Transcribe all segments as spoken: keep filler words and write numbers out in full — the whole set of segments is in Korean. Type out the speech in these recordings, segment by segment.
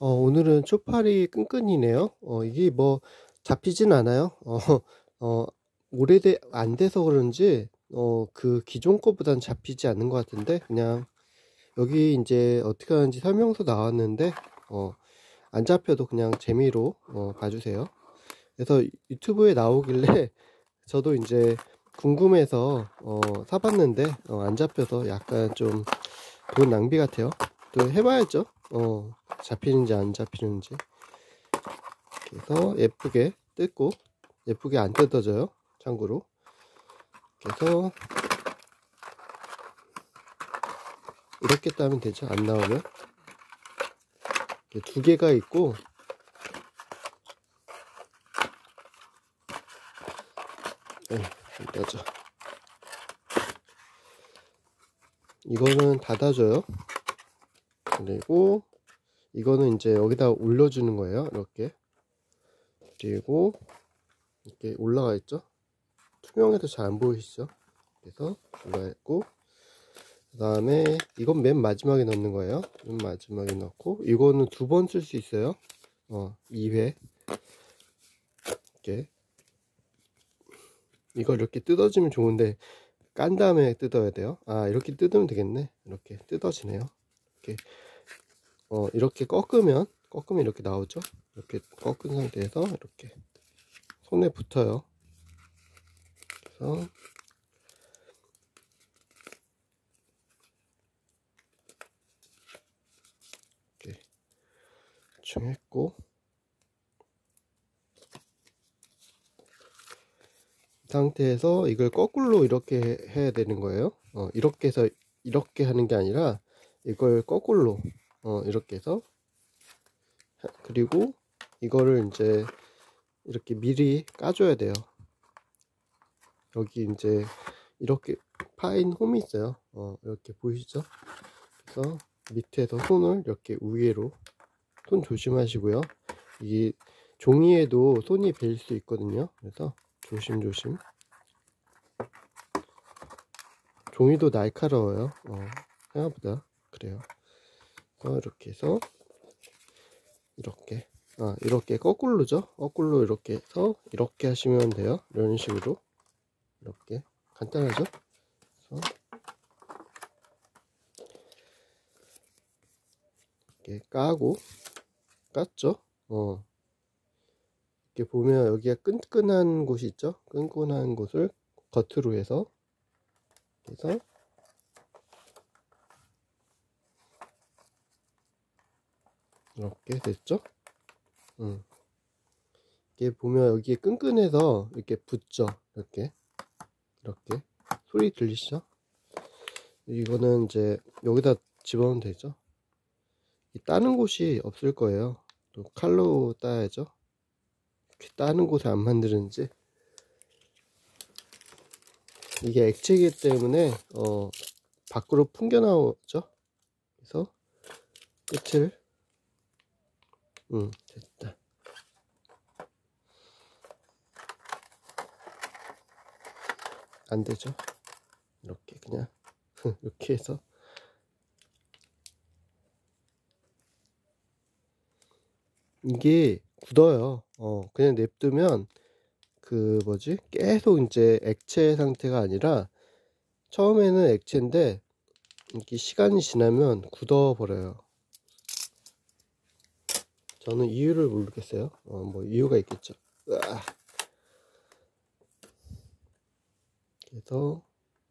어, 오늘은 초파리 끈끈이네요. 어, 이게 뭐 잡히진 않아요. 어, 어, 오래돼 안 돼서 그런지 어, 그 기존 거보단 잡히지 않는 것 같은데, 그냥 여기 이제 어떻게 하는지 설명서 나왔는데 어, 안 잡혀도 그냥 재미로 어, 봐주세요. 그래서 유튜브에 나오길래 저도 이제 궁금해서 어, 사봤는데 어, 안 잡혀서 약간 좀 돈 낭비 같아요. 또 해봐야죠. 어, 잡히는지 안 잡히는지. 그래서 예쁘게 뜯고, 예쁘게 안 뜯어져요, 참고로. 그래서 이렇게 따면 되죠, 안 나오면. 이렇게 두 개가 있고, 네, 좀 떠져. 이거는 닫아줘요. 그리고 이거는 이제 여기다 올려주는 거예요, 이렇게. 그리고 이렇게 올라가 있죠. 투명해서 잘 안 보이시죠? 그래서 올라가 있고, 그 다음에 이건 맨 마지막에 넣는 거예요. 맨 마지막에 넣고, 이거는 두 번 쓸 수 있어요. 어, 이 회. 이렇게. 이걸 이렇게 뜯어지면 좋은데, 깐 다음에 뜯어야 돼요. 아, 이렇게 뜯으면 되겠네. 이렇게 뜯어지네요. 이렇게, 어, 이렇게 꺾으면, 꺾으면 이렇게 나오죠. 이렇게 꺾은 상태에서 이렇게 손에 붙어요. 그래서, 이렇게 대충 했고, 이 상태에서 이걸 거꾸로 이렇게 해야 되는 거예요. 어, 이렇게 해서 이렇게 하는 게 아니라 이걸 거꾸로 어, 이렇게 해서, 그리고 이거를 이제 이렇게 미리 까줘야 돼요. 여기 이제 이렇게 파인 홈이 있어요. 어, 이렇게 보이시죠? 그래서 밑에서 손을 이렇게 위로, 손 조심하시고요. 이 종이에도 손이 벨 수 있거든요. 그래서 조심조심. 종이도 날카로워요. 어, 생각보다 그래요. 그래서 이렇게 해서 이렇게, 아, 이렇게 거꾸로죠. 거꾸로 이렇게 해서 이렇게 하시면 돼요. 이런 식으로. 이렇게 간단하죠. 그래서 이렇게 까고, 깠죠. 어, 이렇게 보면 여기가 끈끈한 곳이 있죠. 끈끈한 곳을 겉으로 해서, 그래서 이렇게 됐죠. 음. 이렇게 보면 여기에 끈끈해서 이렇게 붙죠. 이렇게 이렇게 소리 들리시죠? 이거는 이제 여기다 집어넣으면 되죠. 따는 곳이 없을 거예요. 또 칼로 따야죠. 이렇게 따는 곳을 안 만드는지. 이게 액체이기 때문에 어, 밖으로 풍겨 나오죠. 그래서 끝을, 음, 됐다. 안 되죠. 이렇게 그냥 이렇게 해서 이게 굳어요. 어, 그냥 냅두면 그 뭐지? 계속 이제 액체 상태가 아니라 처음에는 액체인데 이게 시간이 지나면 굳어 버려요. 저는 이유를 모르겠어요. 어, 뭐 이유가 있겠죠. 으아. 그래서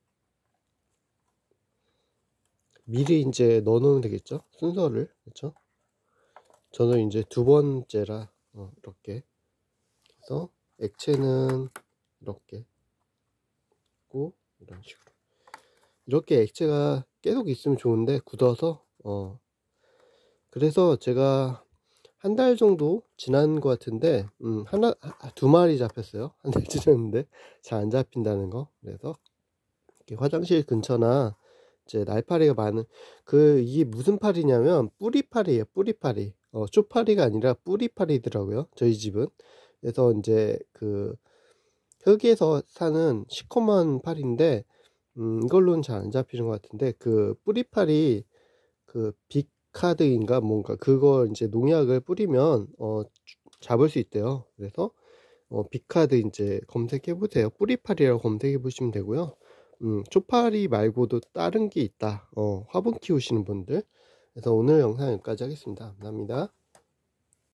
미리 이제 넣어 놓으면 되겠죠. 순서를. 그렇죠? 저는 이제 두 번째라 어, 이렇게 해서 액체는 이렇게 있고, 이런 식으로 이렇게 액체가 계속 있으면 좋은데 굳어서 어 그래서 제가 한 달 정도 지난 것 같은데, 음 하나 두 마리 잡혔어요. 한 달 지났는데 잘 안 잡힌다는 거. 그래서 이렇게 화장실 근처나 이제 날파리가 많은, 그 이게 무슨 파리냐면 뿌리파리예요. 뿌리파리. 어 쇼파리가 아니라 뿌리파리더라고요, 저희 집은. 그래서 이제 그 흙에서 사는 시커먼 파리인데, 음 이걸로는 잘 안 잡히는 것 같은데, 그 뿌리파리, 그 빛 비카드인가 뭔가 그거 이제 농약을 뿌리면 어 잡을 수 있대요. 그래서 어 비카드 이제 검색해 보세요. 뿌리파리라고 검색해 보시면 되고요. 음 초파리 말고도 다른 게 있다. 어 화분 키우시는 분들. 그래서 오늘 영상 여기까지 하겠습니다. 감사합니다.